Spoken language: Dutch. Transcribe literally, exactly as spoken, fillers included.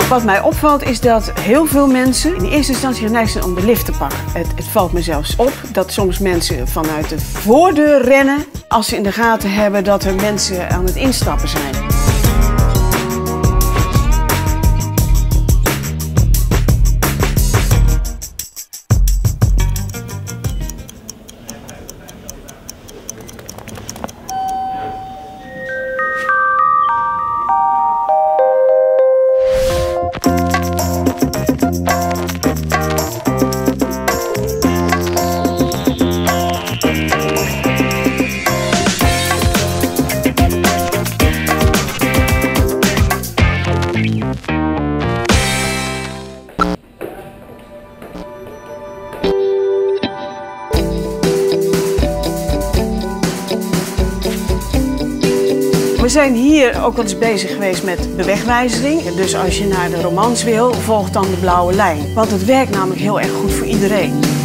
Wat mij opvalt is dat heel veel mensen in eerste instantie geneigd zijn om de lift te pakken. Het, het valt me zelfs op dat soms mensen vanuit de voordeur rennen als ze in de gaten hebben dat er mensen aan het instappen zijn. We zijn hier ook wel eens bezig geweest met bewegwijzering. Dus als je naar de romans wil, volg dan de blauwe lijn. Want het werkt namelijk heel erg goed voor iedereen.